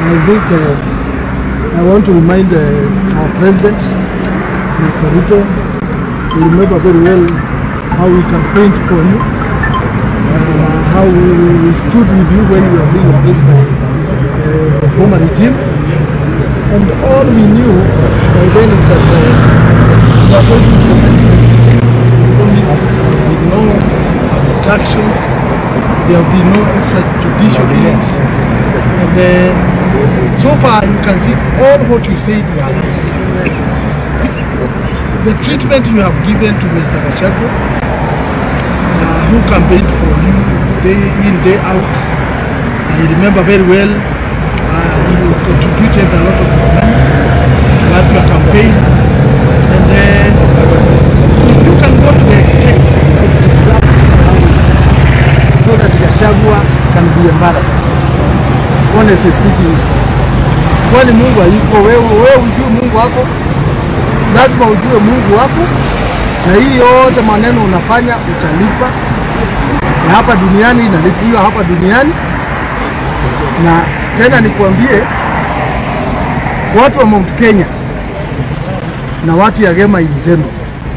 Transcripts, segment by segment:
I think I want to remind our president, Mr. Ruto, you remember very well how we campaigned for you, how we stood with you when you were being replaced by the former regime, and all we knew by then is that you are going to be the next president. With no abductions, there will be no extrajudicial killings, and so far you can see all what you said were lies. The treatment you have given to Mr. Gachagua, who campaigned for you day in, day out, I remember very well, he contributed a lot of his money towards your campaign, and if you can go to the extent of disrupting so that Gachagua can be embarrassed, honestly speaking, kwani Mungu hayuko, wewe ujue Mungu wako, lazima ujue Mungu wako, na hii yote maneno unafanya utalipa, na hapa duniani inalipiwa hapa duniani. Na tena nikuambie, watu wa Mount Kenya na watu ya Gema Intendo,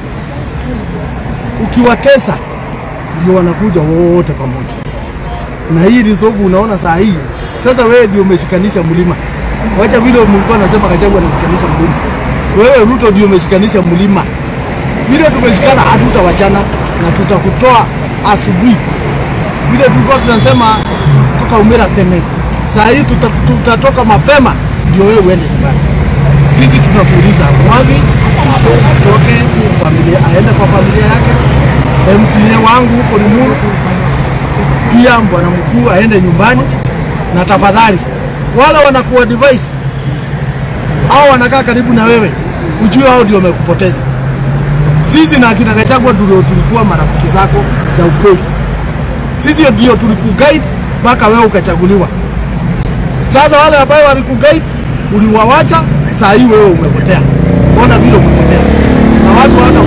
ukiwatesa ndio wanakuja wote pamoja, na hii ni sababu unaona saa hii sasa wewe ndio umeshikanisha mlima. Wacha vile mlikuwa nasema Gachagua anashikanisha mlima, wewe Ruto ndio umeshikanisha mlima. Vile tumeshikana hatutawachana na tutakutoa asubuhi. Vile tulikuwa tunasema toka umera tene, saa hii tutatoka mapema ndio wewe uende nyumbani. Sisi tunakuuliza Mwangi atoke familia, aende kwa familia yake. MCA wangu huko ni Muru, pia bwana mkuu aende nyumbani. Na tafadhali wala wanakuwa device au wanakaa karibu na wewe, ujue hao ndio wamekupoteza. Sisi na akina Gachagua ndio tulikuwa marafiki zako za ukweli. Sisi ndio tulikuguide mpaka wewe ukachaguliwa. Sasa wale ambao walikuguide uliwawacha, saa hii wewe umepotea. Ona vile umepotea. Na watu wana